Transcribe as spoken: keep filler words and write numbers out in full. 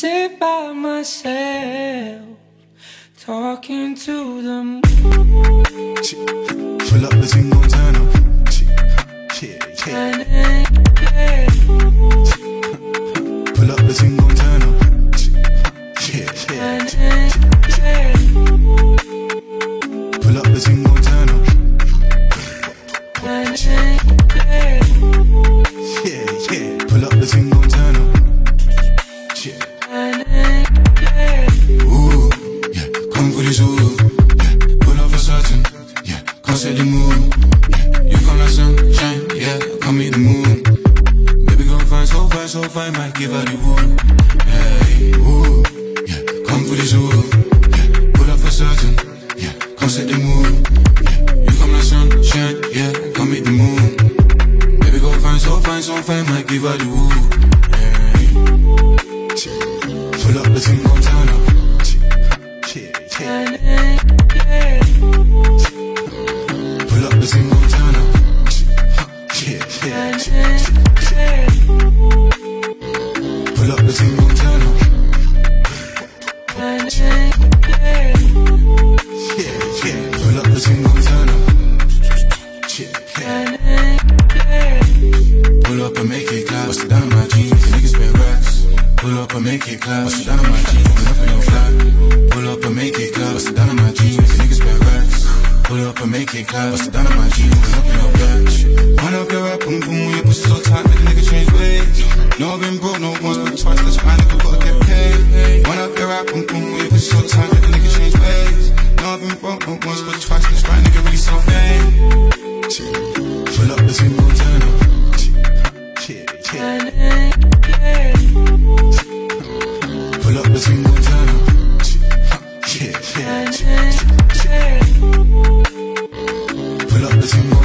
sit by myself, talking to the moon. Pull up the thing, gon' turn up. Yeah, yeah. Pull up the thing, gon' turn up. Yeah, yeah. Pull up the thing, gon' turn up. Yeah, yeah. Pull up the thing, gon' turn up. Yeah. Ooh, yeah. Come for this ooh. Yeah. Pull up for certain. Yeah. Come set the mood. Yeah. You come like sunshine. Yeah. Come meet the moon. Baby, gon' find so fine, so fine. Might give her the woo. Yeah. Ooh, yeah. Come for this ooh. Yeah. Pull up for certain. Yeah. Come set the mood. Yeah. You come like sunshine. Yeah. Come meet the moon. Baby, gon' find so fine, so fine. Might give her the woo. Pull up the thing, gon' turn up. Yeah, yeah. Pull up the thing, gon' turn up. Yeah, yeah. Pull up the thing, gon' turn up. Yeah, yeah. Pull up the thing, gon' turn up. Yeah. Pull up and make it clap. Bust it down on my jeans, niggas spend racks. Pull up and make it clap. Bust it down on my jeans, pull up in your flat. Pull up and make it clap. Bust it down on my jeans, niggas spend racks. Pull up and make it clap. Bust it down on my jeans, pull up in your flat. Wind up your rap, boom boom, when your pussy so tight, make a nigga change ways. No, I've been broke, no once, but twice. That's why nigga gotta get paid. Wind up your rap, boom boom, when your pussy so tight, make a nigga change ways. No, I've been broke, no once, but twice. That's why nigga really so vain. Pull up the thing, gon' turn up. Yeah, yeah. Pull up the thing, gon' turn up. Yeah, yeah. Pull up the thing, gon'